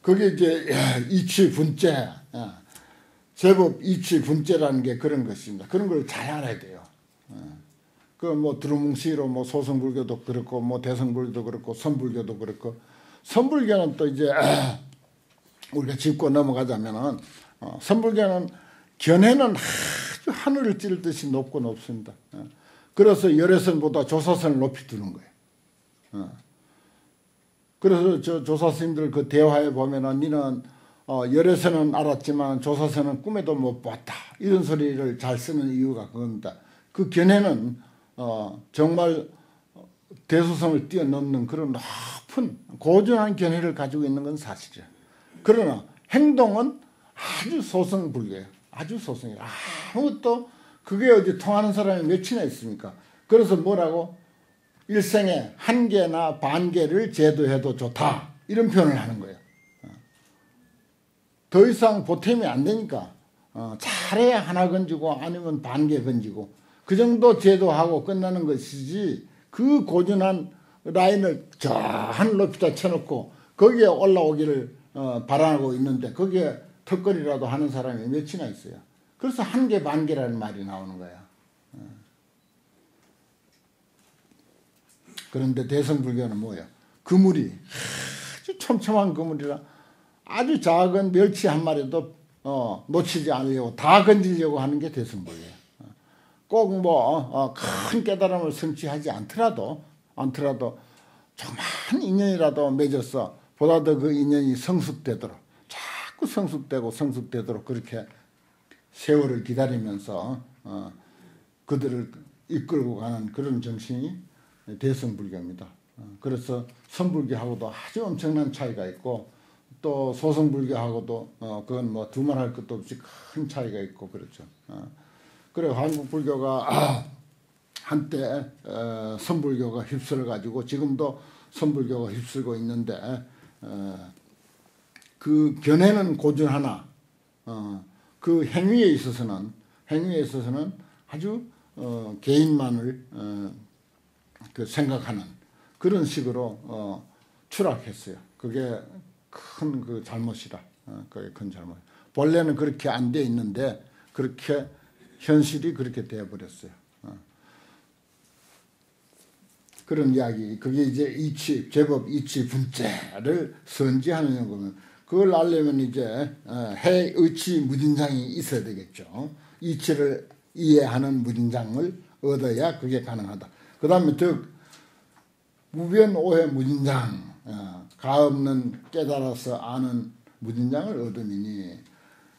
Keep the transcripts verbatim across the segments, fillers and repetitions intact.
그게 이제 이치 분재, 제법 이치 분재라는 게 그런 것입니다. 그런 걸 잘 알아야 돼요. 그 뭐 두루뭉실로 뭐 소승불교도 그렇고 뭐 대승불교도 그렇고 선불교도 그렇고, 선불교는 또 이제 우리가 짚고 넘어가자면은 어, 선불교는 견해는 아주 하늘을 찌를 듯이 높고 높습니다. 어. 그래서 열애선보다 조사선을 높이 두는 거예요. 어. 그래서 저 조사스님들 그 대화에 보면은 니는 어, 열애선은 알았지만 조사선은 꿈에도 못 봤다, 이런 소리를 잘 쓰는 이유가 그겁니다. 그 견해는 어, 정말 대수성을 뛰어넘는 그런 높은 고전한 견해를 가지고 있는 건 사실이에요. 그러나 행동은 아주 소승불교예요. 아주 소승이에요. 아무것도 그게 어디 통하는 사람이 몇이나 있습니까? 그래서 뭐라고? 일생에 한 개나 반 개를 제도해도 좋다, 이런 표현을 하는 거예요. 더 이상 보탬이 안 되니까 어, 잘해야 하나 건지고 아니면 반 개 건지고 그 정도 제도하고 끝나는 것이지, 그 고전한 라인을 저 하늘 높이다 쳐놓고 거기에 올라오기를 어, 바라고 있는데 거기에 턱걸이라도 하는 사람이 몇이나 있어요. 그래서 한 개 반 개라는 말이 나오는 거야. 어. 그런데 대승불교는 뭐예요? 그물이 아주 촘촘한 그물이라 아주 작은 멸치 한 마리도 어, 놓치지 않으려고 다 건지려고 하는 게 대승불교예요. 꼭 뭐 큰 깨달음을 성취하지 않더라도 않더라도 조그만 인연이라도 맺어서 보다 더 그 인연이 성숙되도록, 자꾸 성숙되고 성숙되도록 그렇게 세월을 기다리면서 어, 그들을 이끌고 가는 그런 정신이 대승불교입니다. 어, 그래서 선불교하고도 아주 엄청난 차이가 있고, 또 소승불교하고도 어, 그건 뭐 두말할 것도 없이 큰 차이가 있고 그렇죠. 어. 그래 한국 불교가 아, 한때 어, 선불교가 휩쓸어 가지고 지금도 선불교가 휩쓸고 있는데 어, 그 견해는 고전하나 어, 그 행위에 있어서는 행위에 있어서는 아주 어, 개인만을 어, 그 생각하는 그런 식으로 어, 추락했어요. 그게 큰 그 잘못이다. 어, 그게 큰 잘못. 본래는 그렇게 안 돼 있는데 그렇게 현실이 그렇게 되어버렸어요. 어. 그런 이야기, 그게 이제 이치, 제법 이치 분재를 선지하는 거면, 그걸 알려면 이제 해, 의치, 무진장이 있어야 되겠죠. 이치를 이해하는 무진장을 얻어야 그게 가능하다. 그 다음에 즉 무변 오해 무진장, 어, 가없는 깨달아서 아는 무진장을 얻으니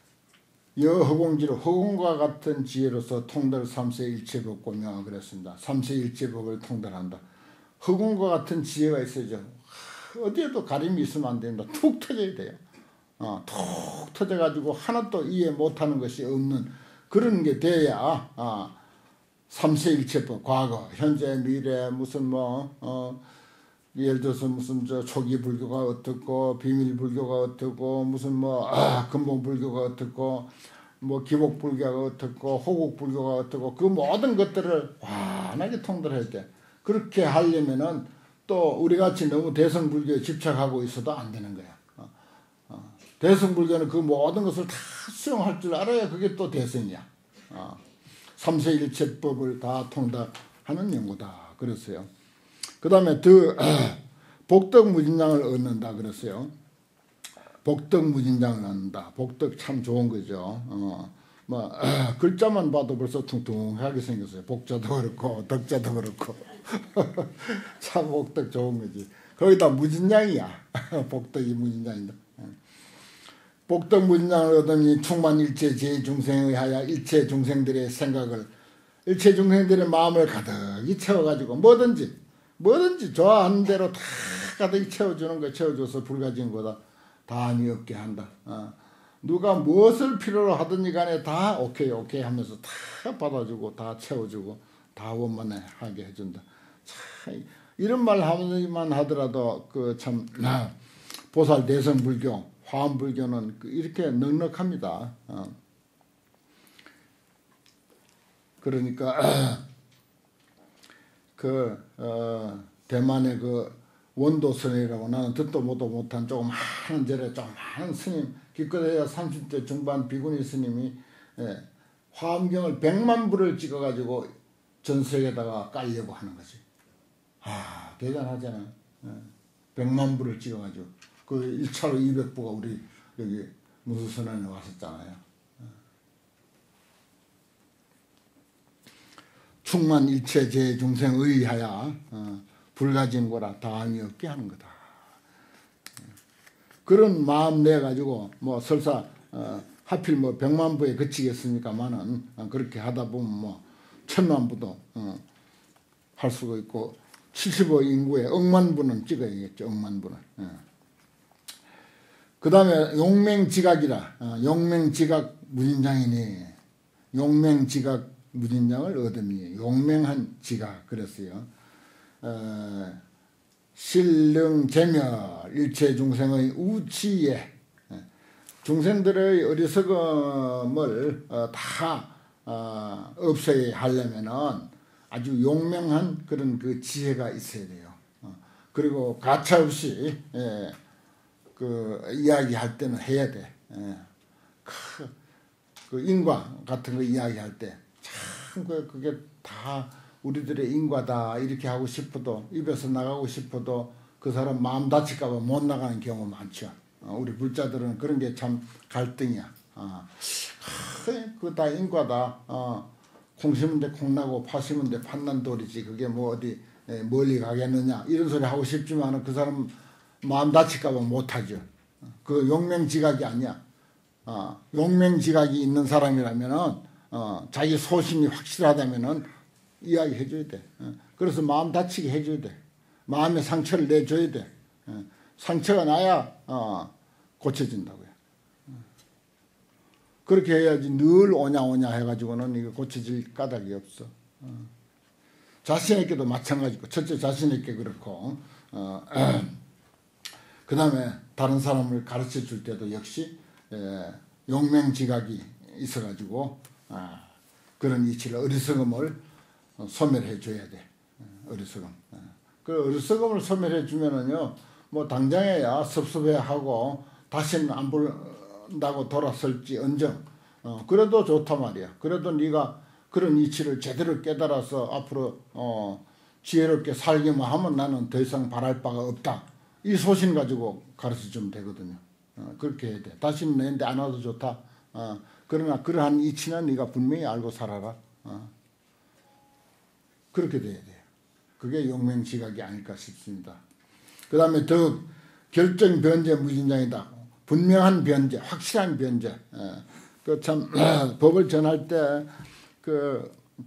여허공지로 허공과 같은 지혜로서 통달 삼세일체법 고명하 그랬습니다. 삼세일체법을 통달한다. 허공과 같은 지혜가 있어야죠. 어디에도 가림이 있으면 안 된다. 툭 터져야 돼요. 어, 툭 터져가지고 하나도 이해 못하는 것이 없는 그런 게 돼야 어, 삼세일체법, 과거, 현재, 미래, 무슨 뭐 어, 예를 들어서 무슨 저 초기 불교가 어떻고 비밀 불교가 어떻고 무슨 뭐 아, 근본 불교가 어떻고 뭐 기복 불교가 어떻고 호국 불교가 어떻고 그 모든 것들을 환하게 통달해야 돼. 그렇게 하려면은 또 우리 같이 너무 대승 불교에 집착하고 있어도 안 되는 거야. 어, 어. 대승 불교는 그 모든 것을 다 수용할 줄 알아야 그게 또 대승이야. 어. 삼세일체법을 다 통달하는 연구다. 그랬어요. 그 다음에 더 복덕 무진장을 얻는다 그랬어요. 복덕 무진장을 얻는다. 복덕 참 좋은 거죠. 어, 뭐 아, 글자만 봐도 벌써 퉁퉁하게 생겼어요. 복자도 그렇고 덕자도 그렇고 참 복덕 좋은 거지. 거기다 무진장이야. 복덕이 무진장이다. 복덕 무진장을 얻으니 충만일체 제중생의 하야 일체 중생들의 생각을, 일체 중생들의 마음을 가득히 채워가지고 뭐든지 뭐든지 좋아하는 대로 다 가득히 채워주는 거, 채워줘서 불가진 거다 다 함이 없게 한다. 어. 누가 무엇을 필요로 하든지 간에 다 오케이 오케이 하면서 다 받아주고 다 채워주고 다 원만하게 해준다. 참 이런 말 하기만 하더라도 그 참 보살 대성 불교, 화엄 불교는 이렇게 넉넉합니다. 어. 그러니까 그 어, 대만의 그 원도스님이라고 나는 듣도 보도 못한 조그마한 절에 조그마한 스님, 기껏해야 삼십 대 중반 비구니 스님이 예, 화엄경을 백만 부를 찍어가지고 전세계에다가 깔려고 하는 거지. 아, 대단하잖아. 예, 백만 부를 찍어가지고. 그 일 차로 이백 부가 우리 여기 무수선언에 왔었잖아요. 예. 충만 일체 제 중생 의하야 어, 불가진 거라 다함이 없게 하는 거다. 그런 마음 내 가지고 뭐 설사 어, 하필 뭐 백만 부에 그치겠습니까만은 어, 그렇게 하다 보면 뭐 천만 부도 어, 할 수가 있고 칠십오 인구에 억만 부는 찍어야겠죠. 억만 부는. 어. 그 다음에 용맹지각이라 어, 용맹지각 무진장이니 용맹지각 무진장을 얻음이 용맹한 지각 그랬어요. 어, 신릉제멸 일체 중생의 우치에 중생들의 어리석음을 어, 다 어, 없애야 하려면은 아주 용맹한 그런 그 지혜가 있어야 돼요. 어, 그리고 가차없이 예, 그 이야기할 때는 해야 돼. 예. 그, 그 인과 같은 거 이야기할 때 참 그게 다 우리들의 인과다 이렇게 하고 싶어도 입에서 나가고 싶어도 그 사람 마음 다칠까 봐 못 나가는 경우 많죠. 어, 우리 불자들은 그런 게 참 갈등이야. 어. 그거 다 인과다. 어. 콩 심은 데 콩 나고 파 심은 데 팥난 돌이지 그게 뭐 어디 에, 멀리 가겠느냐 이런 소리 하고 싶지만 그 사람 마음 다칠까 봐 못하죠. 그 용맹지각이 아니야. 어. 용맹지각이 있는 사람이라면은 어, 자기 소신이 확실하다면은 이야기 해줘야 돼. 어. 그래서 마음 다치게 해줘야 돼. 마음의 상처를 내줘야 돼. 어. 상처가 나야 어, 고쳐진다고요. 어. 그렇게 해야지 늘 오냐 오냐 해가지고는 이거 고쳐질 까닭이 없어. 어. 자신에게도 마찬가지고 첫째 자신에게 그렇고 어, 그 다음에 다른 사람을 가르쳐 줄 때도 역시 에, 용맹지각이 있어가지고 아, 그런 이치를 어리석음을 소멸해 줘야 돼. 어리석음. 그 어리석음을 소멸해 주면은요, 뭐 당장에야 섭섭해하고 다시는 안 본다고 돌아설지 언정. 어, 그래도 좋단 말이야. 그래도 네가 그런 이치를 제대로 깨달아서 앞으로 어, 지혜롭게 살기만 하면 나는 더 이상 바랄 바가 없다. 이 소신 가지고 가르쳐 주면 되거든요. 어, 그렇게 해야 돼. 다시는 내한테 안 와도 좋다. 어, 그러나 그러한 이치는 네가 분명히 알고 살아라. 어. 그렇게 돼야 돼요. 그게 용맹지각이 아닐까 싶습니다. 그 다음에 더 결정 변제 무진장이다. 분명한 변제, 확실한 변제. 그 참 법을 전할 때 그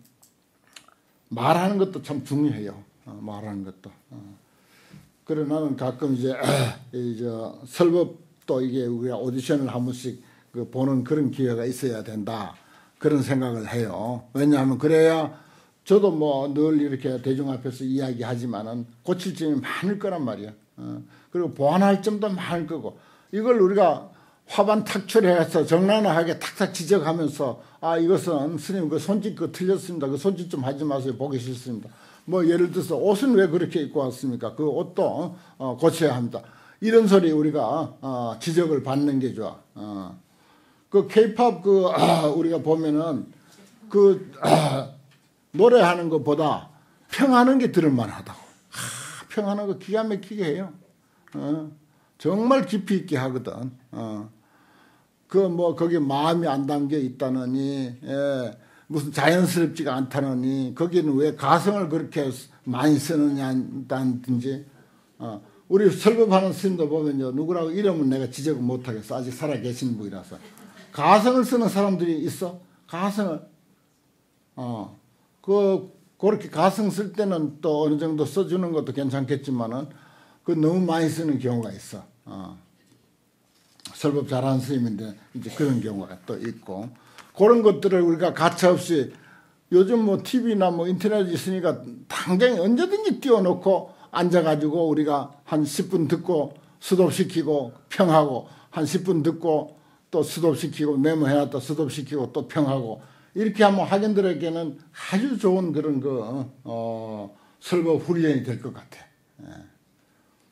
말하는 것도 참 중요해요. 어, 말하는 것도. 어. 그래 나는 가끔 이제 이제 설법도 이게 우리가 오디션을 한 번씩 그 보는 그런 기회가 있어야 된다. 그런 생각을 해요. 왜냐하면 그래야 저도 뭐 늘 이렇게 대중 앞에서 이야기하지만은 고칠 점이 많을 거란 말이야. 어. 그리고 보완할 점도 많을 거고 이걸 우리가 화반 탁출해서 정난하게 탁탁 지적하면서 아 이것은 스님 그 손짓 그 틀렸습니다. 그 손짓 좀 하지 마세요. 보기 싫습니다. 뭐 예를 들어서 옷은 왜 그렇게 입고 왔습니까? 그 옷도 어, 고쳐야 합니다. 이런 소리 우리가 어, 지적을 받는 게 좋아. 어. 그 케이팝 그 아, 우리가 보면은 그 아, 노래하는 것보다 평하는 게 들을만하다고. 아, 평하는 거 기가 막히게 해요. 어. 정말 깊이 있게 하거든. 어. 그 뭐 거기 마음이 안 담겨 있다느니 예, 무슨 자연스럽지가 않다느니 거기는 왜 가성을 그렇게 많이 쓰느냐든지 어. 우리 설법하는 스님도 보면요 누구라고 이름은 내가 지적을 못하겠어. 아직 살아계신 분이라서 가성을 쓰는 사람들이 있어. 가성을 어. 그 그렇게 가성 쓸 때는 또 어느 정도 써주는 것도 괜찮겠지만은 그 너무 많이 쓰는 경우가 있어. 어. 설법 잘하는 스님인데 이제 그런 경우가 또 있고 그런 것들을 우리가 가차없이 요즘 뭐 티비나 뭐 인터넷 있으니까 당장 언제든지 띄워놓고 앉아가지고 우리가 한 십 분 듣고 스톱시키고 평하고 한 십 분 듣고 또 스톱시키고 메모해놨다 스톱시키고 또 평하고 이렇게 하면 학인들에게는 아주 좋은 그런 그 어, 설법 훈련이 될 것 같아. 예.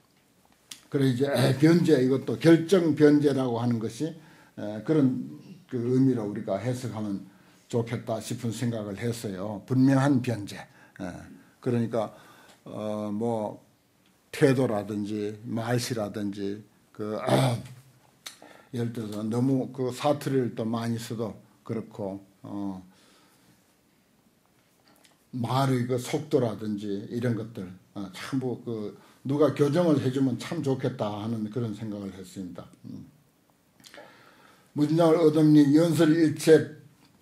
그래 이제 변제 이것도 결정 변제라고 하는 것이 그런 그 의미로 우리가 해석하면 좋겠다 싶은 생각을 했어요. 분명한 변제. 그러니까 어 뭐 태도라든지 말씨라든지 그 아, 예를 들어서 너무 그 사투리를 또 많이 써도 그렇고 어 말의 그 속도라든지 이런 것들 어, 참뭐 그 누가 교정을 해주면 참 좋겠다 하는 그런 생각을 했습니다. 음. 무진장을 얻음니 연설일체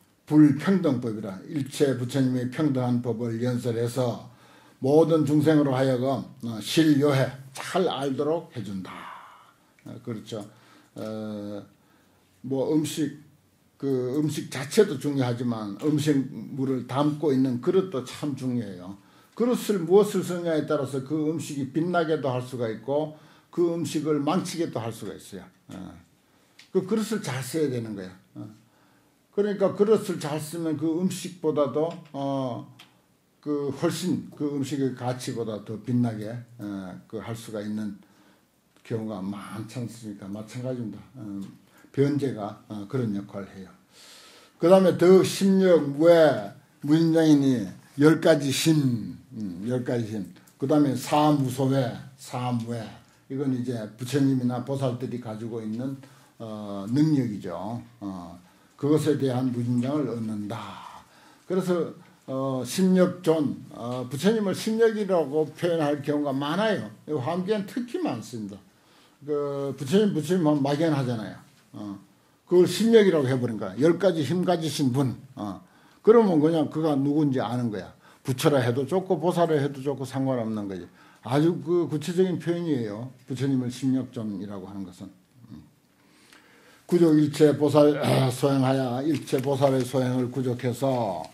불평등법이라 일체 부처님의 평등한 법을 연설해서 모든 중생으로 하여금 실요해 잘 알도록 해준다. 그렇죠. 어, 뭐 음식 그 음식 자체도 중요하지만 음식물을 담고 있는 그릇도 참 중요해요. 그릇을 무엇을 쓰냐에 따라서 그 음식이 빛나게도 할 수가 있고 그 음식을 망치게도 할 수가 있어요. 어. 그 그릇을 잘 써야 되는 거야. 어. 그러니까 그릇을 잘 쓰면 그 음식보다도 어, 그 훨씬 그 음식의 가치보다 더 빛나게 어, 그 할 수가 있는 경우가 많지 않습니까? 마찬가지입니다. 어, 변제가 어, 그런 역할을 해요. 그 다음에 더 심력 무해 무인장이니 열 가지 심, 음, 열 가지 심. 그 다음에 사무소회, 사무회. 이건 이제 부처님이나 보살들이 가지고 있는 어, 능력이죠. 어, 그것에 대한 무진장을 얻는다. 그래서 어, 심력존, 어, 부처님을 심력이라고 표현할 경우가 많아요. 화엄경은 특히 많습니다. 그 부처님 부처님 하면 막연하잖아요. 어, 그걸 심력이라고 해버린 거야. 열 가지 힘 가지신 분. 어, 그러면 그냥 그가 누군지 아는 거야. 부처라 해도 좋고 보살라 해도 좋고 상관없는 거지. 아주 그 구체적인 표현이에요. 부처님을 심력존이라고 하는 것은. 음. 구족 일체 보살 소행하여 일체 보살의 소행을 구족해서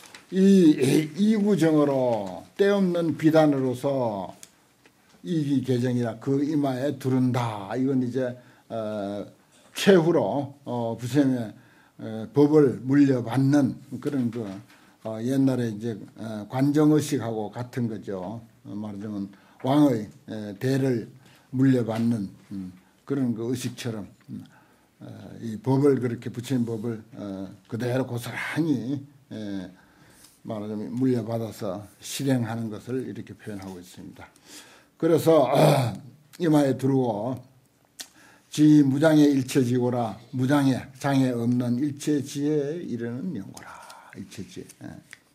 이 이구정으로 때없는 비단으로서 이기 개정이라 그 이마에 두른다. 이건 이제 어, 최후로 어, 부처님의 어, 법을 물려받는 그런 그 어, 옛날에 이제 어, 관정의식하고 같은 거죠. 어, 말하자면 왕의 에, 대를 물려받는 음, 그런 그 의식처럼 음, 어, 이 법을 그렇게 부처님 법을 어, 그대로 고스란히 에, 말하자면 물려받아서 실행하는 것을 이렇게 표현하고 있습니다. 그래서 어, 이마에 두르고 지 무장의 일체지고라 무장의 장애 없는 일체지에 이르는 영고라. 일체지. 예.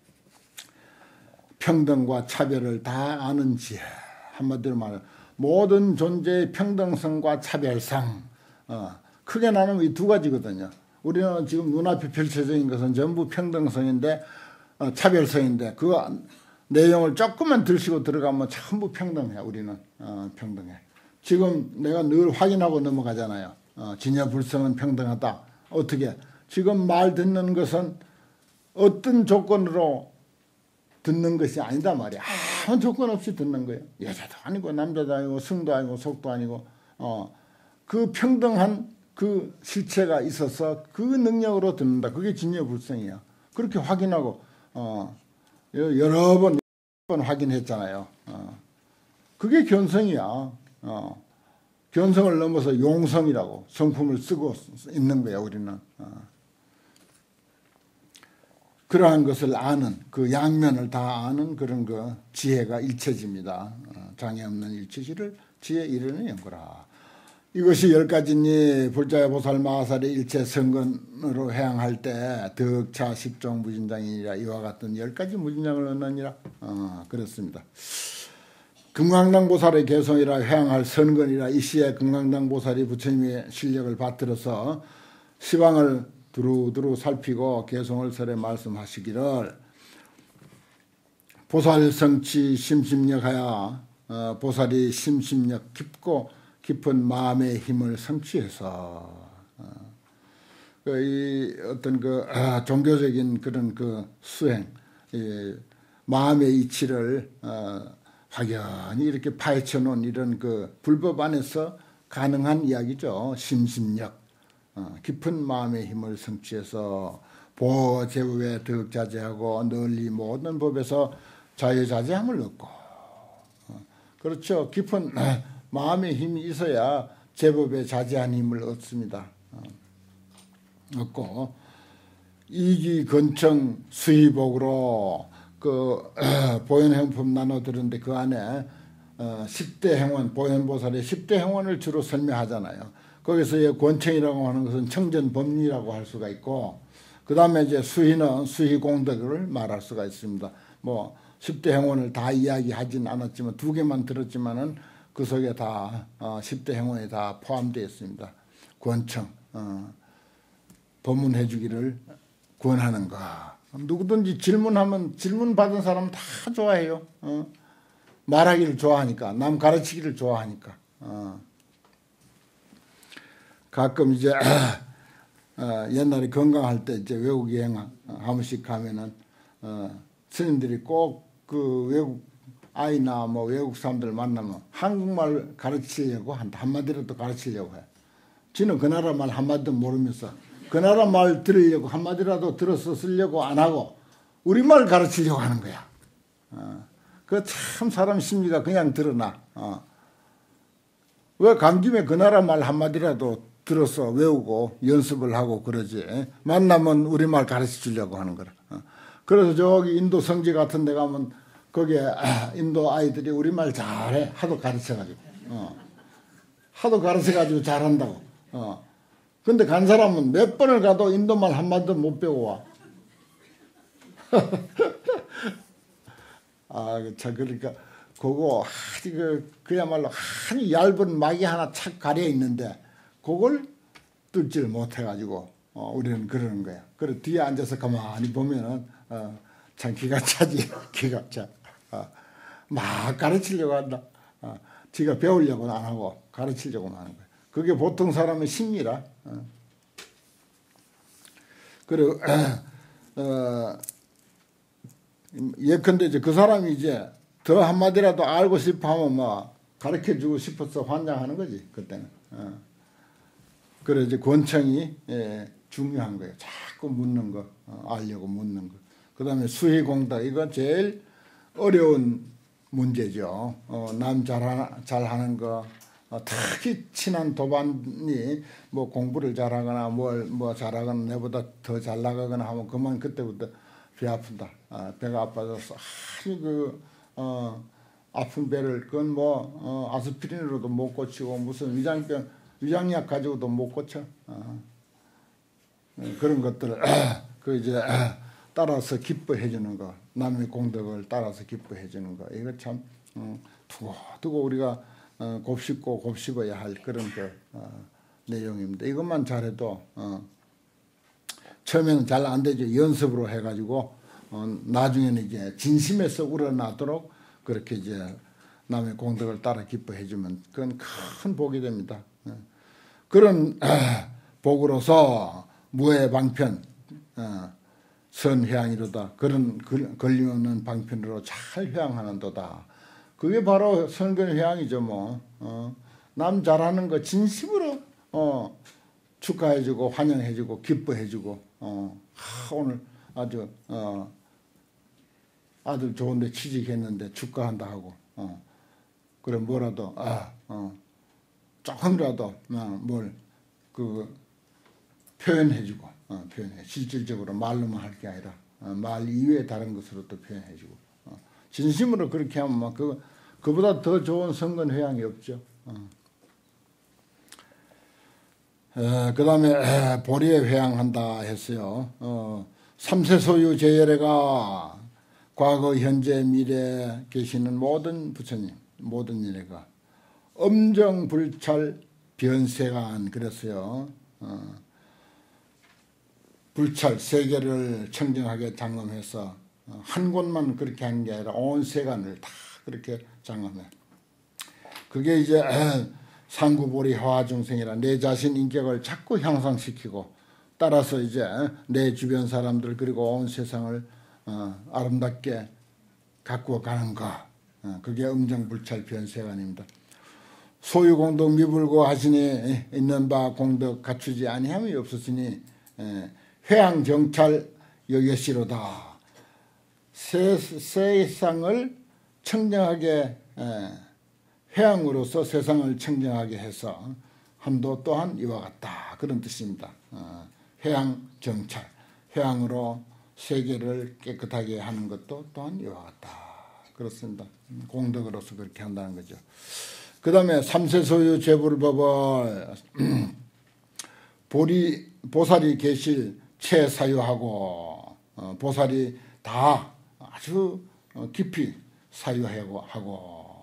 평등과 차별을 다 아는 지혜. 한마디로 말하면 모든 존재의 평등성과 차별성. 어, 크게 나누면 이 두 가지거든요. 우리는 지금 눈앞에 펼쳐져 있는 것은 전부 평등성인데 어, 차별성인데 그 내용을 조금만 들시고 들어가면 전부 평등해. 우리는 어, 평등해. 지금 내가 늘 확인하고 넘어가잖아요. 어, 진여불성은 평등하다. 어떻게? 지금 말 듣는 것은 어떤 조건으로 듣는 것이 아니다 말이야. 아무 조건 없이 듣는 거예요. 여자도 아니고 남자도 아니고 성도 아니고 속도 아니고 어, 그 평등한 그 실체가 있어서 그 능력으로 듣는다. 그게 진여불성이야. 그렇게 확인하고 어, 여러 번, 여러 번 확인했잖아요. 어, 그게 견성이야. 어, 견성을 넘어서 용성이라고 성품을 쓰고 있는 거야, 우리는. 어. 그러한 것을 아는, 그 양면을 다 아는 그런 그 지혜가 일체지입니다. 어, 장애 없는 일체지를 지혜 이르는 연구라. 이것이 열 가지니 불자야 보살 마하살의 일체 성근으로 해양할 때 덕차 십종 무진장이니라. 이와 같은 열 가지 무진장을 얻느니라. 어, 그렇습니다. 금강당 보살의 개성이라 해양할 선근이라. 이 시에 금강당 보살이 부처님의 실력을 받들어서 시방을 두루두루 살피고 개성을 설에 말씀하시기를 보살 성취 심심력하여 어, 보살이 심심력 깊고 깊은 마음의 힘을 성취해서 어, 그 이 어떤 그 아, 종교적인 그런 그 수행, 이 마음의 이치를 어, 확연히 이렇게 파헤쳐 놓은 이런 그 불법 안에서 가능한 이야기죠. 심심력, 어, 깊은 마음의 힘을 성취해서 보제법에 덕자제하고 널리 모든 법에서 자유자재함을 얻고, 어, 그렇죠. 깊은 마음의 힘이 있어야 제법에 자제한 힘을 얻습니다. 어, 얻고 이기 건청 수의복으로 그 보현행품 나눠 들었는데 그 안에 어, 십 대 행원, 보현보살의 십 대 행원을 주로 설명하잖아요. 거기서 권청이라고 하는 것은 청전법리라고 할 수가 있고, 그 다음에 이제 수희는 수희공덕을 말할 수가 있습니다. 뭐 십 대 행원을 다 이야기하진 않았지만 두 개만 들었지만은 그 속에 다 어, 십 대 행원이 다 포함되어 있습니다. 권청, 어, 법문해 주기를 권하는 거. 누구든지 질문하면 질문 받은 사람 다 좋아해요. 어? 말하기를 좋아하니까, 남 가르치기를 좋아하니까. 어. 가끔 이제 어, 옛날에 건강할 때 이제 외국 여행 한 번씩 가면은 어, 스님들이 꼭 그 외국 아이나 뭐 외국 사람들 만나면 한국말 가르치려고 한다. 한마디라도 가르치려고 해. 지는 그 나라 말 한마디도 모르면서 그 나라 말 들으려고 한마디라도 들어서 쓰려고 안 하고 우리말 가르치려고 하는 거야. 어. 그 참 사람 심리가 그냥 드러나. 어. 왜 간 김에 그 나라 말 한마디라도 들어서 외우고 연습을 하고 그러지. 만나면 우리말 가르쳐 주려고 하는 거라. 어. 그래서 저기 인도 성지 같은 데 가면 거기에 아, 인도 아이들이 우리말 잘해. 하도 가르쳐가지고. 어. 하도 가르쳐가지고 잘한다고. 어. 근데 간 사람은 몇 번을 가도 인도말 한마디도 못 배워와. 아, 참, 그러니까, 그거, 아주 그, 그야말로 아주 얇은 막이 하나 착 가려 있는데, 그걸 뚫지를 못해가지고, 어, 우리는 그러는 거야. 그래, 뒤에 앉아서 가만히 보면은, 어, 참 기가 차지, 기가 차. 어, 막 가르치려고 한다. 어, 지가 배우려고는 안 하고, 가르치려고만 하는 거야. 그게 보통 사람의 심리라. 어. 그리고, 어, 예컨대 이제 그 사람이 이제 더 한마디라도 알고 싶어 하면 뭐 가르쳐 주고 싶어서 환장하는 거지, 그때는. 어. 그래, 이제 권청이, 예, 중요한 거예요. 자꾸 묻는 거, 어, 알려고 묻는 거. 그 다음에 수희공덕, 이거 제일 어려운 문제죠. 어, 남 잘, 잘하는 거, 어, 특히 친한 도반이 뭐 공부를 잘하거나 뭘 뭐 잘하거나 내보다 더 잘 나가거나 하면 그만 그때부터 배 아픈다. 아, 배가 아파져서 아주 그, 어, 아픈 배를 그건 뭐 어, 아스피린으로도 못 고치고 무슨 위장병 위장약 가지고도 못 고쳐. 어, 그런 것들을 그 이제 따라서 기뻐해 주는 거, 남의 공덕을 따라서 기뻐해 주는 거, 이거 참 어, 두고 두고 우리가 어, 곱씹고 곱씹어야 할 그런 그 어, 내용입니다. 이것만 잘해도 어, 처음에는 잘 안 되죠. 연습으로 해가지고 어, 나중에는 이제 진심에서 우러나도록 그렇게 이제 남의 공덕을 따라 기뻐해 주면 그건 큰 복이 됩니다. 어. 그런 어, 복으로서 무해 방편, 어, 선회양이로다. 그런 걸림없는 방편으로 잘 회양하는도다. 그게 바로 선근회양이죠. 뭐 어, 남 잘하는 거 진심으로 어, 축하해주고 환영해주고 기뻐해주고 어, 하, 오늘 아주 어, 아들 좋은데 취직했는데 축하한다 하고 어, 그래 뭐라도 아, 어, 조금이라도 어, 뭘 그 표현해주고 어, 표현해 실질적으로 말로만 할 게 아니라 어, 말 이외에 다른 것으로 또 표현해주고 어, 진심으로 그렇게 하면 막 그 그보다 더 좋은 선근회양이 없죠. 어. 에, 그 다음에 보리에 회양한다 했어요. 어, 삼세 소유 제열애가 과거 현재 미래에 계시는 모든 부처님 모든 일애가 엄정불찰 변세간 그랬어요. 어, 불찰 세계를 청정하게 장엄해서 어, 한 곳만 그렇게 하는 게 아니라 온 세간을 다 그렇게 장엄해. 그게 이제 상구보리 화중생이라 내 자신 인격을 자꾸 향상시키고 따라서 이제 내 주변 사람들 그리고 온 세상을 어, 아름답게 가꾸어 가는 거. 어, 그게 엄정불찰 변세간입니다. 소유공덕 미불고 하시니 있는 바 공덕 갖추지 아니함이 없으시니 에, 회양정찰 여겨시로다. 세, 세상을 청정하게 에, 해양으로서 세상을 청정하게 해서 함도 또한 이와 같다. 그런 뜻입니다. 어, 해양 정찰, 해양으로 세계를 깨끗하게 하는 것도 또한 이와 같다. 그렇습니다. 공덕으로서 그렇게 한다는 거죠. 그 다음에 삼세 소유 재불법을 보리, 보살이 계실 채 사유하고 어, 보살이 다 아주 깊이 사유하고 하고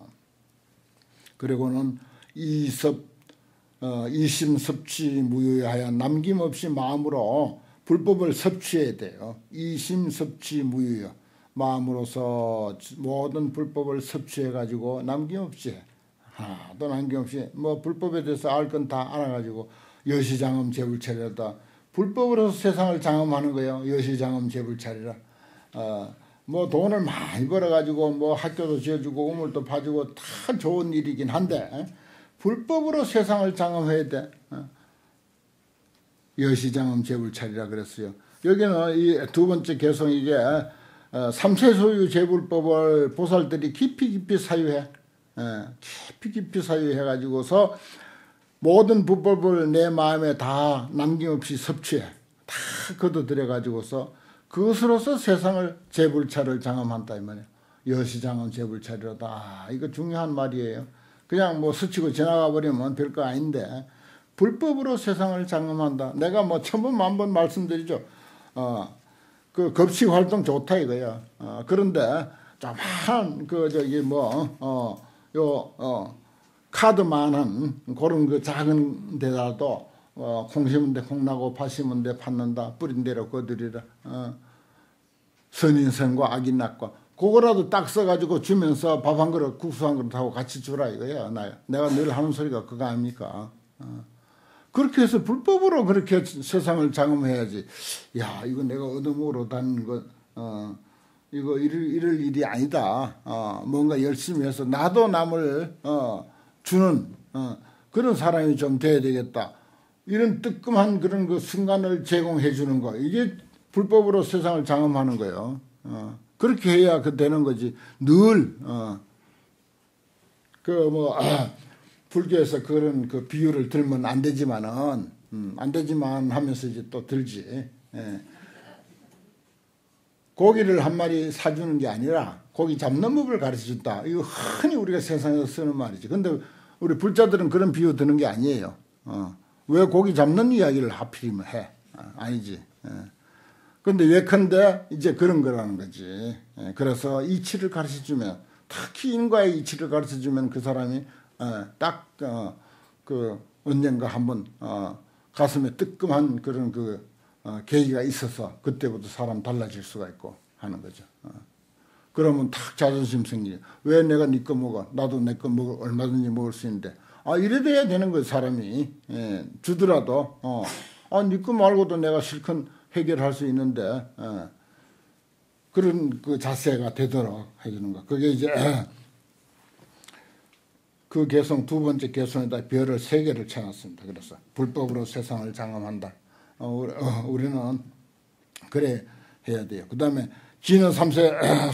그리고는 이섭 어, 이심섭취 무유하여 남김없이 마음으로 불법을 섭취해야 돼요. 이심섭취 무유여 마음으로서 모든 불법을 섭취해 가지고 남김없이 하나도 남김없이 뭐 불법에 대해서 알 건 다 알아가지고 여시장엄 재불찰이다. 불법으로서 세상을 장엄하는 거예요. 여시장엄 재불찰이라. 어, 뭐 돈을 많이 벌어가지고 뭐 학교도 지어주고 우물도 파주고 다 좋은 일이긴 한데 불법으로 세상을 장엄해야 돼. 어. 여시장엄 재불찰이라 그랬어요. 여기는 이 두 번째 개성 이게 어, 삼세소유 재불법을 보살들이 깊이 깊이 사유해. 어, 깊이 깊이 사유해가지고서 모든 불법을 내 마음에 다 남김없이 섭취해. 다 걷어들여가지고서 그것으로서 세상을 재불찰을 장엄한다 이 말이에요. 여시장엄 재불찰이로다. 아, 이거 중요한 말이에요. 그냥 뭐 스치고 지나가 버리면 별거 아닌데 불법으로 세상을 장엄한다. 내가 뭐 천번 만번 말씀드리죠. 어, 그 급식 활동 좋다 이거야. 어, 그런데 조그만 그 저기 뭐 어 요 어 카드만한 그런 그 작은 데라도 어, 콩 심은 데 콩나고 팥 심은 데 팥는다. 뿌린 대로 거두리라. 어, 선인선과 악인낙과 그거라도 딱 써가지고 주면서 밥 한 그릇 국수 한 그릇 하고 같이 주라 이거야. 나 내가 늘 하는 소리가 그거 아닙니까? 어. 그렇게 해서 불법으로 그렇게 세상을 장엄해야지. 야 이거 내가 얻어먹으러 다니는 거 어, 이거 이럴, 이럴 일이 아니다. 어, 뭔가 열심히 해서 나도 남을 어, 주는 어, 그런 사람이 좀 돼야 되겠다. 이런 뜨끔한 그런 그 순간을 제공해 주는 거. 이게 불법으로 세상을 장엄하는 거예요. 어, 그렇게 해야 그 되는 거지. 늘 어, 그 뭐 아, 불교에서 그런 그 비유를 들면 안 되지만은 음, 안 되지만 하면서 이제 또 들지. 예. 고기를 한 마리 사주는 게 아니라 고기 잡는 법을 가르쳐준다. 이거 흔히 우리가 세상에서 쓰는 말이지. 근데 우리 불자들은 그런 비유 드는 게 아니에요. 어. 왜 고기 잡는 이야기를 하필이면 해? 어, 아니지. 예. 근데 예컨대 이제 그런 거라는 거지. 예. 그래서 이치를 가르쳐주면 특히 인과의 이치를 가르쳐주면 그 사람이 어, 딱 어, 그 언젠가 한번 어, 가슴에 뜨끔한 그런 그 어, 계기가 있어서 그때부터 사람 달라질 수가 있고 하는 거죠. 어. 그러면 탁 자존심 생기죠. 왜 내가 네 거 먹어? 나도 내 거 먹어. 얼마든지 먹을 수 있는데. 아 이래 돼야 되는 거예요. 사람이. 예, 주더라도 어, 아, 네 거 말고도 내가 실컷 해결할 수 있는데 예, 그런 그 자세가 되도록 해주는 거. 그게 이제 그 개성 두 번째 개성에다 별을 세 개를 쳐놨습니다. 그래서 불법으로 세상을 장엄한다. 어, 우리, 어, 우리는 그래 해야 돼요. 그 다음에 진의 삼세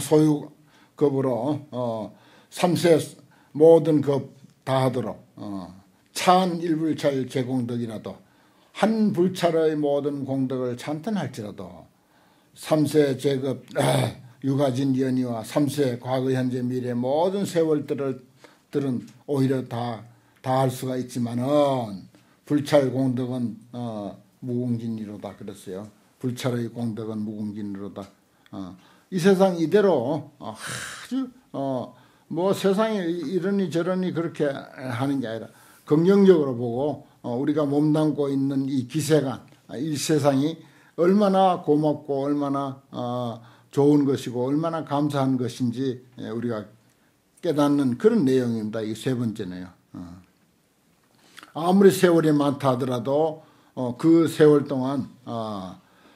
소유급으로 어, 삼세 모든 급 다 하도록 어, 차한 일불찰 제공덕이라도 한 불찰의 모든 공덕을 찬탄할지라도 삼세 제급 아, 유가진 연이와 삼세 과거 현재 미래 모든 세월들을 들은 오히려 다 다 할 수가 있지만은 불찰 공덕은 어, 무궁진이로다 그랬어요. 불찰의 공덕은 무궁진이로다. 어, 이 세상 이대로 어, 아주 어, 뭐 세상에 이러니 저러니 그렇게 하는 게 아니라 긍정적으로 보고 어, 우리가 몸담고 있는 이 기세간 이 세상이 얼마나 고맙고 얼마나 어, 좋은 것이고 얼마나 감사한 것인지 우리가 깨닫는 그런 내용입니다. 이 세 번째네요. 어. 아무리 세월이 많다 하더라도 어, 그 세월 동안 어,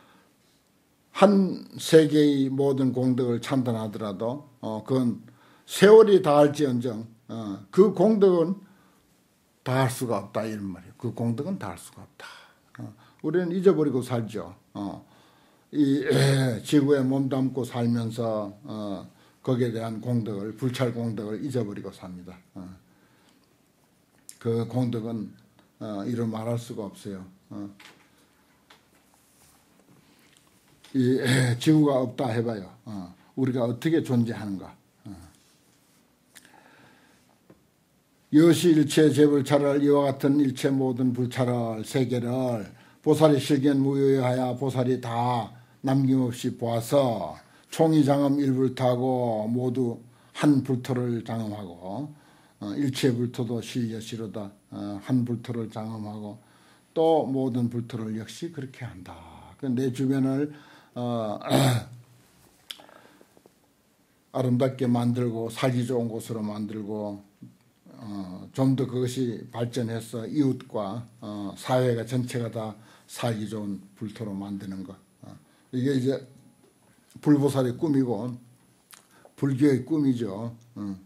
한 세계의 모든 공덕을 찬탄하더라도 어, 그건 세월이 다할지언정 어, 그 공덕은 다할 수가 없다 이런 말이에요. 그 공덕은 다할 수가 없다. 어, 우리는 잊어버리고 살죠. 어, 이 에, 지구에 몸담고 살면서 어, 거기에 대한 공덕을, 불찰 공덕을 잊어버리고 삽니다. 어. 그 공덕은 어, 이루 말할 수가 없어요. 어. 이 에, 지구가 없다 해봐요. 어. 우리가 어떻게 존재하는가. 어. 여시 일체 재불찰을 이와 같은 일체 모든 불찰을 세계를 보살이 실견무효하여 보살이 다 남김없이 보아서 총이장엄 일불타고 모두 한 불토를 장엄하고 어, 일체 불토도 실여시로다 어, 한 불토를 장엄하고 또 모든 불토를 역시 그렇게 한다. 내 주변을 어, 아름답게 만들고 살기 좋은 곳으로 만들고 어, 좀 더 그것이 발전해서 이웃과 어, 사회가 전체가 다 살기 좋은 불토로 만드는 것. 어, 이게 이제 불보살의 꿈이고 불교의 꿈이죠. 어.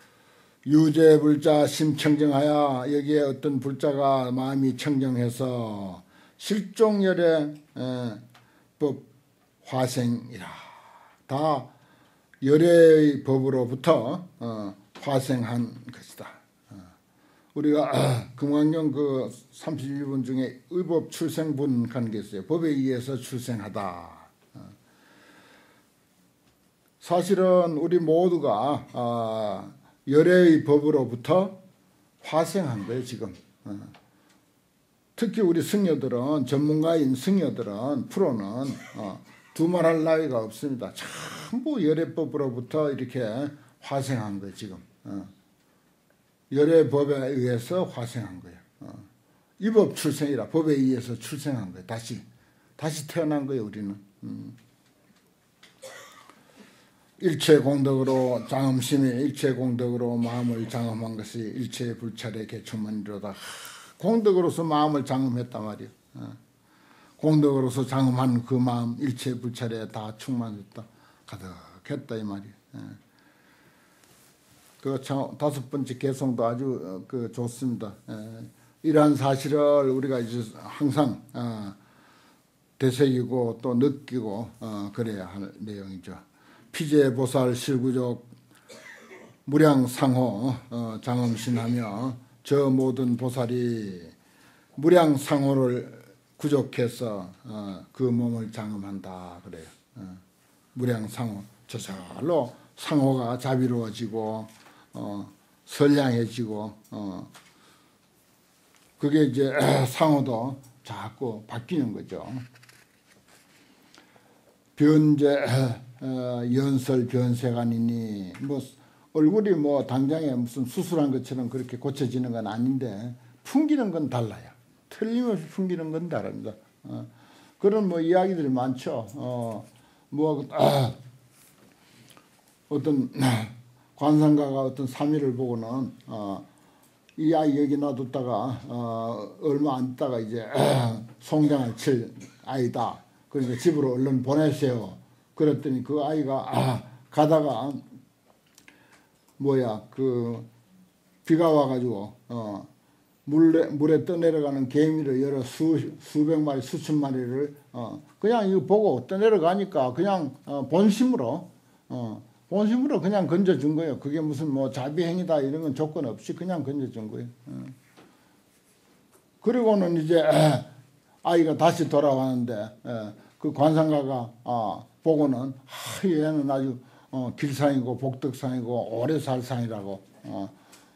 유재불자 심청정하여 여기에 어떤 불자가 마음이 청정해서 실종열의 에, 법 화생이라. 다 열의 법으로부터 어, 화생한 것이다. 어. 우리가 아, 금강경 그 삼십이 번 중에 의법 출생분 하는 게 있어요. 법에 의해서 출생하다. 사실은 우리 모두가 어, 열애의 법으로부터 화생한 거예요. 지금. 어. 특히 우리 승려들은, 전문가인 승려들은, 프로는 어, 두말할 나위가 없습니다. 전부 열애법으로부터 이렇게 화생한 거예요. 지금. 어. 열애법에 의해서 화생한 거예요. 어. 이 법 출생이라 법에 의해서 출생한 거예요. 다시 다시 태어난 거예요. 우리는. 음. 일체 공덕으로 장엄심이 일체 공덕으로 마음을 장엄한 것이 일체 불찰의 개춘만이로다. 공덕으로서 마음을 장엄했단 말이야. 공덕으로서 장엄한 그 마음 일체 불찰에 다 충만했다. 가득했다 이 말이야. 그 다섯 번째 개성도 아주 그 좋습니다. 이러한 사실을 우리가 이제 항상 되새기고 또 느끼고 그래야 할 내용이죠. 피제보살 실구족 무량상호 어, 장엄신하며 저 모든 보살이 무량상호를 구족해서 어, 그 몸을 장엄한다 그래요. 어, 무량상호 저절로 상호가 자비로워지고 어, 선량해지고 어, 그게 이제 상호도 자꾸 바뀌는 거죠. 변제 어, 연설 변세관이니 뭐 얼굴이 뭐 당장에 무슨 수술한 것처럼 그렇게 고쳐지는 건 아닌데 풍기는 건 달라요. 틀림없이 풍기는 건 다릅니다. 어, 그런 뭐 이야기들이 많죠. 어, 뭐 아, 어떤 관상가가 어떤 삼일을 보고는 어, 이 아이 여기 놔뒀다가 어, 얼마 안 있다가 이제 송장을 칠 아이다. 그러니까 집으로 얼른 보내세요. 그랬더니 그 아이가 아, 가다가 뭐야 그 비가 와가지고 어, 물에 물에 떠내려가는 개미를 여러 수 수백 마리 수천 마리를 어, 그냥 이거 보고 떠내려가니까 그냥 어, 본심으로 어, 본심으로 그냥 건져준 거예요. 그게 무슨 뭐 자비행위다 이런 건 조건 없이 그냥 건져준 거예요. 어. 그리고는 이제 에, 아이가 다시 돌아왔는데 에, 그 관상가가 아, 보고는 아, 얘는 아주 어, 길상이고 복덕상이고 오래 살 상이라고 어.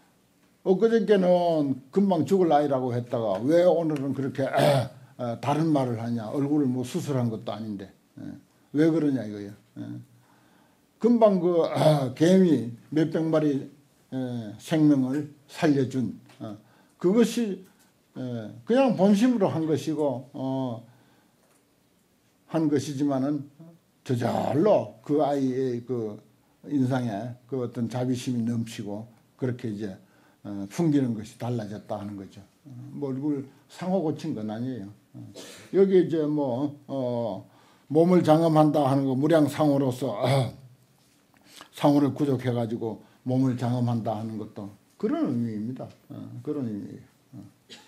엊그저께는 금방 죽을 나이라고 했다가 왜 오늘은 그렇게 에, 에, 다른 말을 하냐. 얼굴을 뭐 수술한 것도 아닌데 에, 왜 그러냐 이거예요. 에. 금방 그 아, 개미 몇백 마리 에, 생명을 살려준 어, 그것이 에, 그냥 본심으로 한 것이고 어, 한 것이지만은 저절로 그 아이의 그 인상에 그 어떤 자비심이 넘치고 그렇게 이제 어, 풍기는 것이 달라졌다 하는 거죠. 어, 뭐 얼굴 상호 고친 건 아니에요. 어, 여기 이제 뭐 어, 몸을 장엄한다 하는 거 무량상호로서 어, 상호를 구족해 가지고 몸을 장엄한다 하는 것도 그런 의미입니다. 어, 그런 의미예요. 어.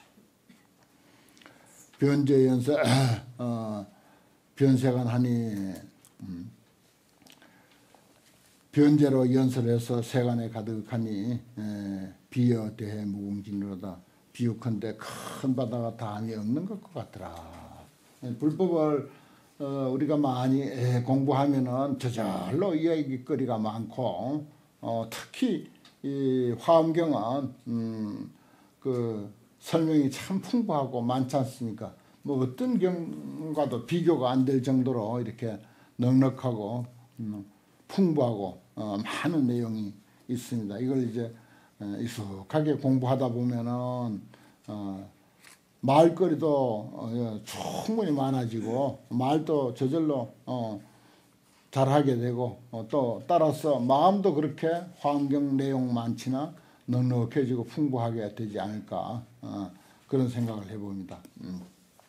변제연세 어, 변세관 하니 음. 변제로 연설해서 세간에 가득하니 에, 비여 대해 무궁진로다. 비유컨대 큰 바다가 담이 없는 것 같더라. 에, 불법을 어, 우리가 많이 에, 공부하면은 저절로 이야기거리가 많고 어, 특히 이 화엄경은 음, 그 설명이 참 풍부하고 많지 않습니까? 뭐 어떤 경과도 비교가 안 될 정도로 이렇게 넉넉하고 음, 풍부하고 어, 많은 내용이 있습니다. 이걸 이제 어, 익숙하게 공부하다 보면은 어, 말거리도 어, 충분히 많아지고 말도 저절로 어, 잘하게 되고 어, 또 따라서 마음도 그렇게 화엄경 내용 많지나 넉넉해지고 풍부하게 되지 않을까 어, 그런 생각을 해봅니다. 음.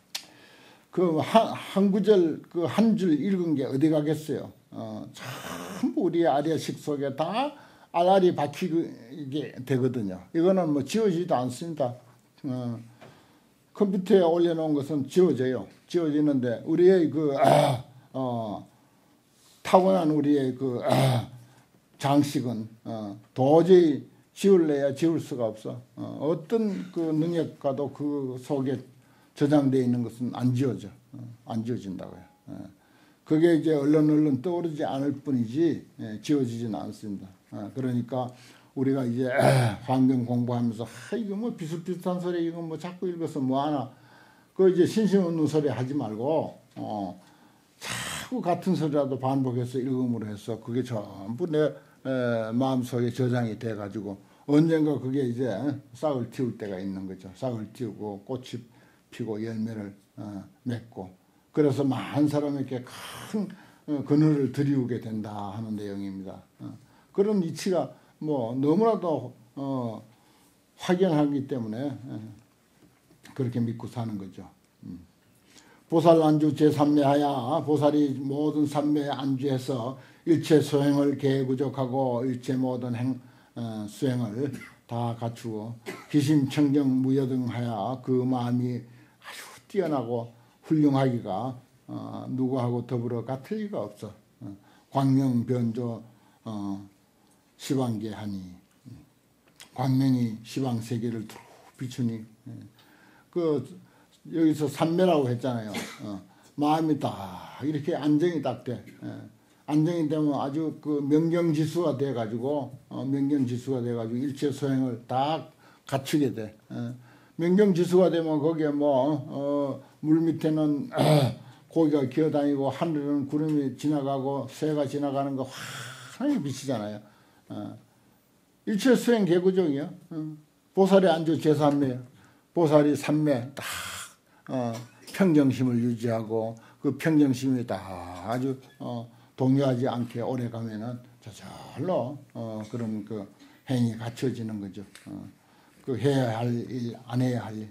그 한 한 구절 그 한 줄 읽은 게 어디 가겠어요? 어, 전부 우리의 아래식 속에 다 알알이 박히게 되거든요. 이거는 뭐 지워지지도 않습니다. 어, 컴퓨터에 올려놓은 것은 지워져요. 지워지는데 우리의 그 아, 어, 타고난 우리의 그 아, 장식은 어, 도저히 지울래야 지울 수가 없어. 어, 어떤 그 능력과도 그 속에 저장되어 있는 것은 안 지워져. 어, 안 지워진다고요. 어. 그게 이제 얼른 얼른 떠오르지 않을 뿐이지 예, 지워지지는 않습니다. 어, 그러니까 우리가 이제 환경 공부하면서 아, 이거 뭐 비슷비슷한 소리 이거 뭐 자꾸 읽어서 뭐 하나 그 이제 신심 없는 소리 하지 말고 어, 자꾸 같은 소리라도 반복해서 읽음으로 해서 그게 전부 내 에, 마음속에 저장이 돼가지고 언젠가 그게 이제 싹을 틔울 때가 있는 거죠. 싹을 틔우고 꽃이 피고 열매를 어, 맺고 그래서 많은 사람에게 큰 어, 그늘을 들이우게 된다 하는 내용입니다. 어, 그런 이치가 뭐 너무나도 어, 확연하기 때문에 어, 그렇게 믿고 사는 거죠. 음. 보살 안주 제삼매하야 보살이 모든 삼매에 안주해서 일체 소행을 계구족하고 일체 모든 행, 어, 수행을 다 갖추고 기심청정 무여등하야 그 마음이 아주 뛰어나고 훌륭하기가 어, 누구하고 더불어 같을 리가 없어. 어, 광명 변조 어, 시방계하니 광명이 시방세계를 툭 비추니 그 여기서 삼매라고 했잖아요. 어, 마음이 딱 이렇게 안정이 딱 돼. 예. 안정이 되면 아주 그 명경지수가 돼 가지고 어, 명경지수가 돼 가지고 일체 소행을 다 갖추게 돼. 예. 명경지수가 되면 거기에 뭐 어, 물 밑에는 어, 고기가 기어다니고 하늘은 구름이 지나가고 새가 지나가는 거 환하게 비치잖아요. 어. 일체 수행 개구종이요. 어. 보살의 안주 제삼매, 보살이 삼매 딱 어, 평정심을 유지하고 그 평정심이 다 아주 어, 동요하지 않게 오래 가면은 저절로 어, 그런 그 행위 갖춰지는 거죠. 어, 그 해야 할 일, 안 해야 할 일.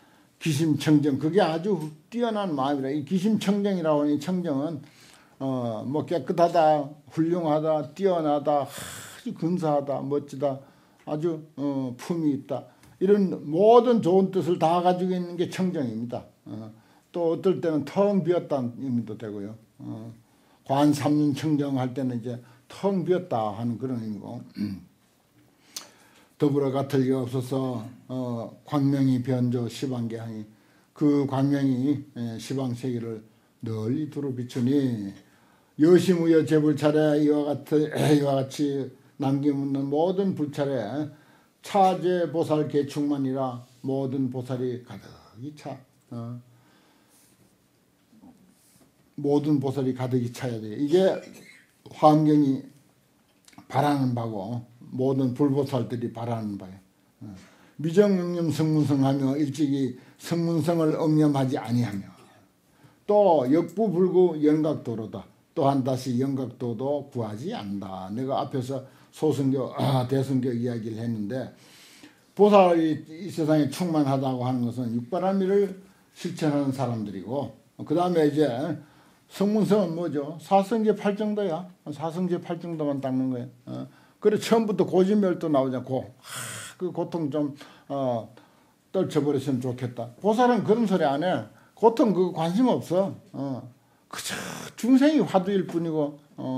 기심청정 그게 아주 뛰어난 마음이라. 이 기심청정이라고 하는 청정은 어, 뭐 깨끗하다, 훌륭하다, 뛰어나다, 아주 근사하다, 멋지다, 아주 어, 품이 있다. 이런 모든 좋은 뜻을 다 가지고 있는 게 청정입니다. 어, 또 어떨 때는 텅 비었다는 의미도 되고요. 어, 관 삼륜 청정할 때는 이제 텅 비었다 하는 그런 의미고 음. 더불어 같을 리가 없어서 어, 광명이 변조 시방계하니 그 광명이 에, 시방세계를 널리 두루 비추니 여시무여 제불차례 이와 같이, 이와 같이 남김없는 모든 불차례 차제 보살 개충만이라 모든 보살이 가득히 차 어. 모든 보살이 가득히 차야 돼. 이게 화엄경이 바라는 바고 모든 불보살들이 바라는 바예요. 어. 미정응념 성문성하며 일찍이 성문성을 엄념하지 아니하며 또 역부불구 영각도로다. 또한 다시 영각도도 구하지 않는다. 내가 앞에서 소승교, 아, 대승교 이야기를 했는데 보살이 이 세상에 충만하다고 하는 것은 육바라밀을 실천하는 사람들이고 그 다음에 이제 성문성은 뭐죠? 사성제 팔정도야. 사성제 팔정도만 닦는 거예요. 어. 그래 처음부터 고지멸도 나오자 고. 하, 그 고통 좀 어, 떨쳐버렸으면 좋겠다. 보살은 그런 소리 안 해. 고통 그거 관심 없어. 어. 그저 중생이 화두일 뿐이고 어,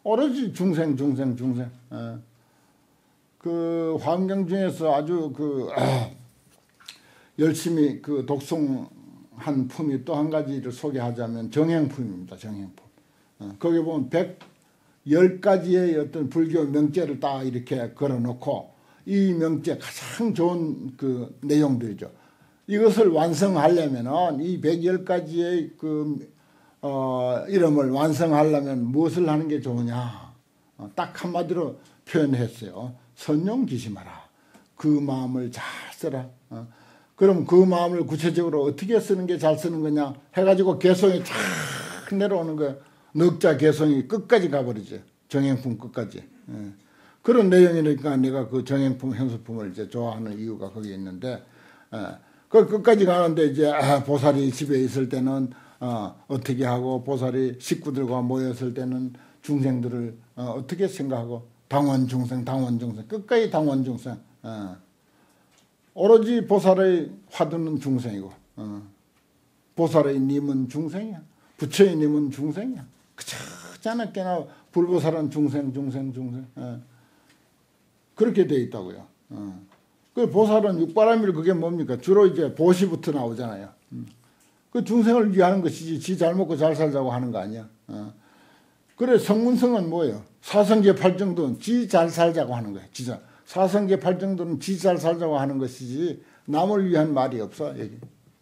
오로지 중생, 중생, 중생. 예. 그 환경 중에서 아주 그 아, 열심히 그 독송한 품이 또 한 가지를 소개하자면 정행품입니다. 정행품. 어, 거기 보면 백십 가지의 어떤 불교 명제를 딱 이렇게 걸어놓고 이 명제 가장 좋은 그 내용들이죠. 이것을 완성하려면은 이 백십 가지의 그 어, 이름을 완성하려면 무엇을 하는 게 좋으냐. 어, 딱 한마디로 표현했어요. 선용기심하라. 그 마음을 잘 써라. 어. 그럼 그 마음을 구체적으로 어떻게 쓰는 게 잘 쓰는 거냐 해가지고 개성이 쫙 내려오는 거예요. 넉자 개성이 끝까지 가버리죠. 정행품 끝까지. 예. 그런 내용이니까 내가 그 정행품 현수품을 이제 좋아하는 이유가 거기에 있는데, 예. 그 끝까지 가는데 이제 아, 보살이 집에 있을 때는 어, 어떻게 하고 보살이 식구들과 모였을 때는 중생들을 어, 어떻게 생각하고 당원 중생, 당원 중생, 끝까지 당원 중생. 어. 오로지 보살의 화두는 중생이고, 어. 보살의 님은 중생이야. 부처의 님은 중생이야. 그렇잖아, 꽤나 불보살은 중생, 중생, 중생. 어. 그렇게 돼 있다고요. 어. 그 보살은 육바라밀 그게 뭡니까? 주로 이제 보시부터 나오잖아요. 음. 그 중생을 위하는 것이지, 지 잘 먹고 잘 살자고 하는 거 아니야. 어. 그래, 성문성은 뭐예요? 사성계 팔정도는 지 잘 살자고 하는 거야. 지자. 사성계 팔정도는 지 잘 살자고 하는 것이지 남을 위한 말이 없어 여기.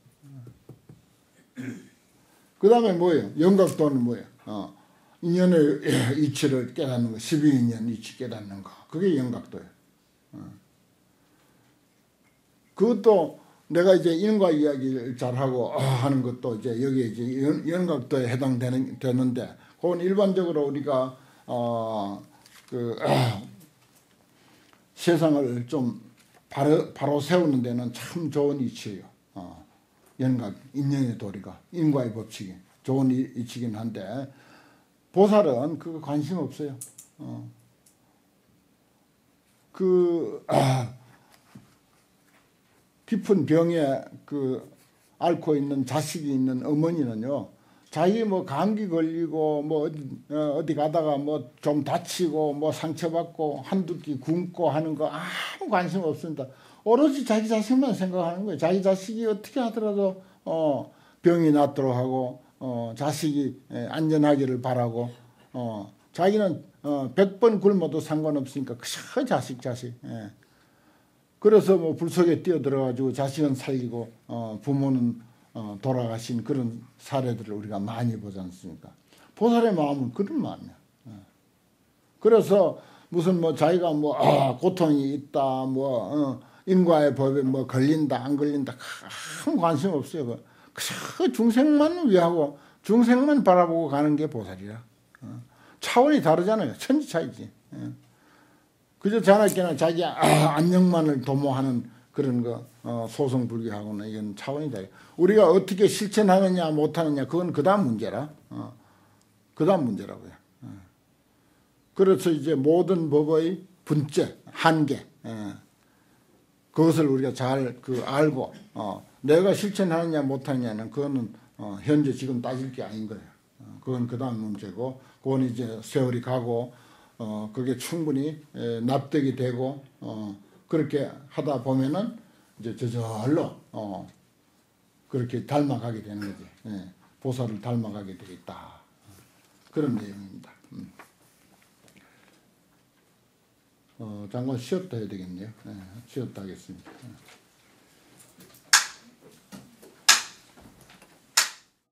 그 다음에 뭐예요? 영각도는 뭐예요? 어, 인연의 이치를 깨닫는 거. 십이인연 이치 깨닫는 거. 그게 영각도예요. 어. 그것도 내가 이제 인과 이야기를 잘하고 하는 것도 이제 여기에 이제 연, 영각도에 해당되는 되는데, 그건 일반적으로 우리가 어, 그 아, 세상을 좀 바로, 바로 세우는 데는 참 좋은 이치예요. 어, 연각, 인연의 도리가, 인과의 법칙이 좋은 이치긴 한데, 보살은 그거 관심 없어요. 어. 그, 아, 깊은 병에 그 앓고 있는 자식이 있는 어머니는요, 자기 뭐 감기 걸리고 뭐 어디, 어, 어디 가다가 뭐 좀 다치고 뭐 상처받고 한두 끼 굶고 하는 거 아무 관심 없습니다. 오로지 자기 자식만 생각하는 거예요. 자기 자식이 어떻게 하더라도 어, 병이 낫도록 하고 어, 자식이 예, 안전하기를 바라고 어, 자기는 어, 백 번 굶어도 상관없으니까 그저 자식 자식. 예. 그래서 뭐 불속에 뛰어들어가지고 자식은 살리고 어, 부모는 어, 돌아가신 그런 사례들을 우리가 많이 보지 않습니까? 보살의 마음은 그런 마음이야. 그래서 무슨 뭐 자기가 뭐 아, 고통이 있다, 뭐 어, 인과의 법에 뭐 걸린다, 안 걸린다, 아무 관심 없어요. 그 중생만 위하고 중생만 바라보고 가는 게 보살이라. 어. 차원이 다르잖아요. 천지 차이지. 어. 그저 자나깨나 자기 아, 안녕만을 도모하는 그런 거 어, 소송불교하고는 이건 차원이 다르요. 우리가 어떻게 실천하느냐 못하느냐 그건 그 다음 문제라. 어, 그 다음 문제라고요. 어. 그래서 이제 모든 법의 분째, 한계, 어, 그것을 우리가 잘 그 알고 어, 내가 실천하느냐 못하느냐는 그거는 어, 현재 지금 따질 게 아닌 거예요. 어, 그건 그 다음 문제고, 그건 이제 세월이 가고 어, 그게 충분히 에, 납득이 되고 어, 그렇게 하다 보면은 이제 저절로 어, 그렇게 닮아가게 되는 거지. 예, 보살을 닮아가게 되겠다. 그런 내용입니다. 음. 어, 잠깐 쉬었다 해야 되겠네요. 예, 쉬었다 하겠습니다.